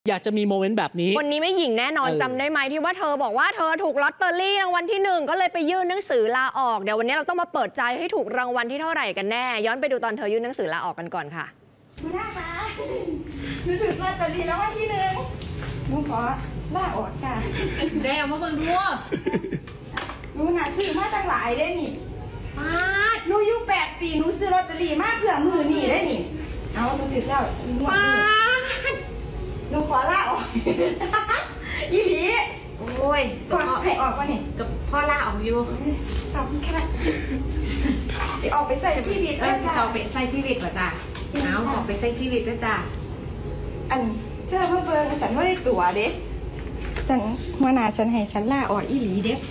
อยากจะมีโมเมนต์แบบนี้คนนี้ไม่หญิงแน่นอนจำได้ไหมที่ว่าเธอบอกว่าเธอถูกลอตเตอรี่รางวัลที่1ก็เลยไปยื่นหนังสือลาออกเดี๋ยววันนี้เราต้องมาเปิดใจให้ถูกรางวัลที่เท่าไหร่กันแน่ย้อนไปดูตอนเธอยื่นหนังสือลาออกกันก่อนค่ะคุณน้าคะหนูถูกลอตเตอรี่รางวัลที่1หนูขอลาออกค่ะได้เอามาเบิ่งดูหนูน่ะซื้อมาตั้งหลายได้นี่หนูอยู่8 ปีหนูซื้อลอตเตอรี่มาเพื่อมือนี่ได้นี่เอาหนูถือแล้วหนูขอลาออกอีหลีโอ้ยขอให้ออกก่อนนี่กับพ่อลาออกอยู่ขอบคุณค่ะสิออกไปใส่ชีวิตก็จะออกไปใส่ชีวิตป่ะจ้ะเอาออกไปใส่ชีวิตก็จ้ะอันเธอเพิ่งเบิ่งฉันว่าได้ตั๋วเด็กฉันหัวหน้าฉันให้ฉันลาออกอีหลีเด็ก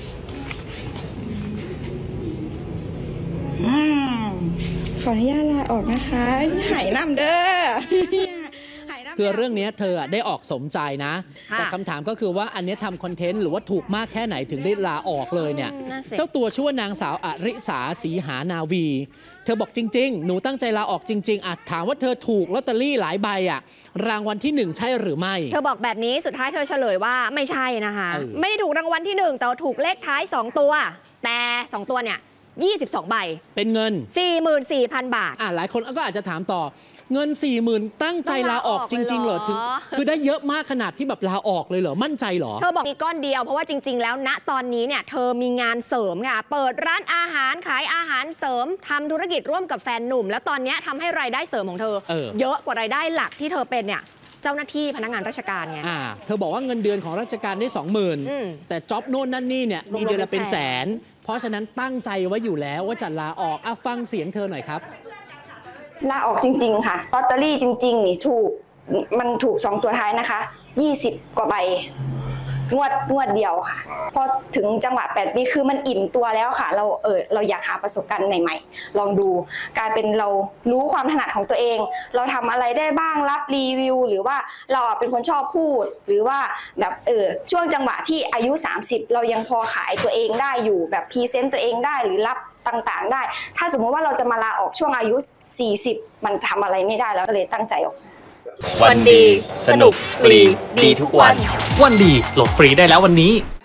ขออนุญาตลาออกนะคะหายน้ำเด้อคือเรื่องนี้เธอได้ออกสมใจนะแต่คำถามก็คือว่าอันนี้ทำคอนเทนต์หรือว่าถูกมากแค่ไหนถึงได้ลาออกเลยเนี่ยเจ้าตัวชื่อว่านางสาวอริสาศรีหานาวีเธอบอกจริงๆหนูตั้งใจลาออกจริงๆถามว่าเธอถูกลอตเตอรี่หลายใบรางวัลที่1ใช่หรือไม่เธอบอกแบบนี้สุดท้ายเธอเฉลยว่าไม่ใช่นะคะไม่ได้ถูกรางวัลที่1แต่ถูกเลขท้าย2ตัวแต่2ตัวเนี่ย22 ใบเป็นเงิน 44,000 บาทหลายคนก็อาจจะถามต่อเงิน 40,000ตั้งใจลาออกจริงๆเหรอถึงคือได้เยอะมากขนาดที่แบบลาออกเลยเหรอมั่นใจเหรอเธอบอกมีก้อนเดียวเพราะว่าจริงๆแล้วณตอนนี้เนี่ยเธอมีงานเสริมค่ะเปิดร้านอาหารขายอาหารเสริมทำธุรกิจร่วมกับแฟนหนุ่มแล้วตอนนี้ทำให้รายได้เสริมของเธอเยอะกว่ารายได้หลักที่เธอเป็นเนี่ยเจ้าหน้าที่พนักงานราชการไงเธอบอกว่าเงินเดือนของราชการได้ 20,000แต่จ็อบโน่นนั่นนี่เนี่ยมีเดือนละเป็นแสนเพราะฉะนั้นตั้งใจไว้อยู่แล้วว่าจะลาออกฟังเสียงเธอหน่อยครับลาออกจริงๆค่ะลอตเตอรี่จริงๆนี่มันถูก2ตัวท้ายนะคะ20 กว่าใบงวดเดียวค่ะพอถึงจังหวะ8 ปีคือมันอิ่มตัวแล้วค่ะเราอยากหาประสบการณ์ใหม่ๆลองดูกลายเป็นเรารู้ความถนัดของตัวเองเราทำอะไรได้บ้างรับรีวิวหรือว่าเราเป็นคนชอบพูดหรือว่าแบบช่วงจังหวะที่อายุ30เรายังพอขายตัวเองได้อยู่แบบพรีเซนต์ตัวเองได้หรือรับต่างๆได้ถ้าสมมติว่าเราจะมาลาออกช่วงอายุ40มันทำอะไรไม่ได้แล้วก็เลยตั้งใจออกวันดีสนุกฟรีดีทุกวันวันดีโหลดฟรีได้แล้ววันนี้